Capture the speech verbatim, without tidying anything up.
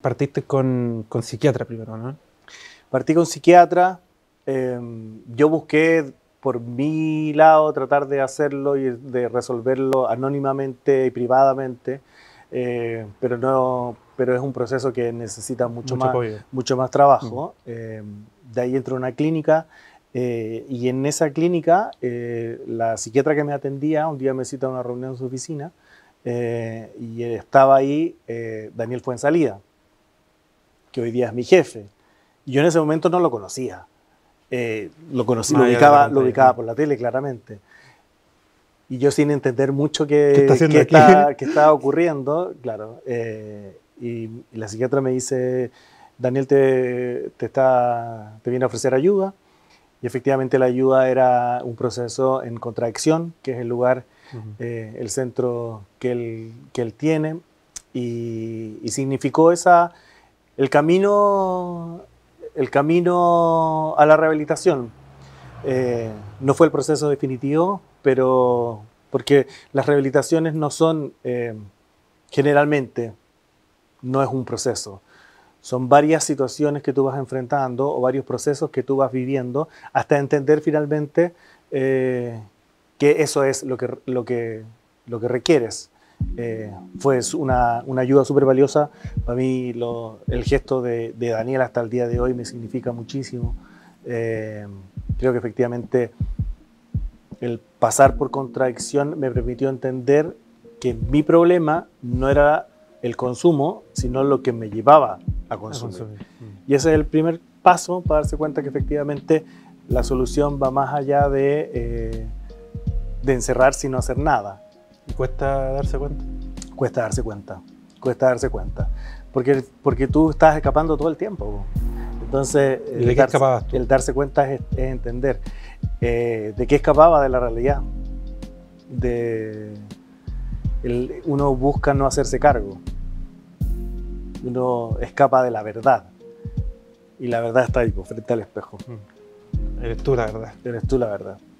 Partiste con, con psiquiatra primero, ¿no? Partí con psiquiatra, eh, yo busqué por mi lado tratar de hacerlo y de resolverlo anónimamente y privadamente, eh, pero, no, pero es un proceso que necesita mucho, Mucho más, apoyo. mucho más trabajo. Mm. Eh, de ahí entro a una clínica eh, y en esa clínica eh, la psiquiatra que me atendía un día me cita a una reunión en su oficina eh, y estaba ahí eh, Daniel Fuenzalida, que hoy día es mi jefe. Y yo en ese momento no lo conocía. Eh, lo conocí, lo ubicaba, lo ubicaba por la tele, claramente. Y yo sin entender mucho qué, ¿Qué está haciendo qué aquí? Está, qué estaba ocurriendo, claro. Eh, y, y la psiquiatra me dice, Daniel te, te, está, te viene a ofrecer ayuda. Y efectivamente la ayuda era un proceso en contradicción, que es el lugar, uh-huh. eh, el centro que él, que él tiene. Y, y significó esa, el camino... el camino a la rehabilitación. Eh, no fue el proceso definitivo, pero porque las rehabilitaciones no son, eh, generalmente, no es un proceso. Son varias situaciones que tú vas enfrentando o varios procesos que tú vas viviendo hasta entender finalmente eh, que eso es lo que, lo que, lo que requieres. Eh, fue una, una ayuda súper valiosa. Para mí lo, el gesto de, de Daniel hasta el día de hoy me significa muchísimo. Eh, creo que efectivamente el pasar por contradicción me permitió entender que mi problema no era el consumo, sino lo que me llevaba a consumir. A consumir. Mm. Y ese es el primer paso para darse cuenta que efectivamente la solución va más allá de, eh, de encerrarse y no hacer nada. ¿Y cuesta darse cuenta? Cuesta darse cuenta, cuesta darse cuenta. Porque, porque tú estás escapando todo el tiempo. Entonces, ¿Y de qué darse, escapabas tú? El darse cuenta es, es entender. Eh, ¿De qué escapaba? De la realidad. De, el, uno busca no hacerse cargo. Uno escapa de la verdad. Y la verdad está ahí, frente al espejo. Eres tú la verdad. Eres tú la verdad.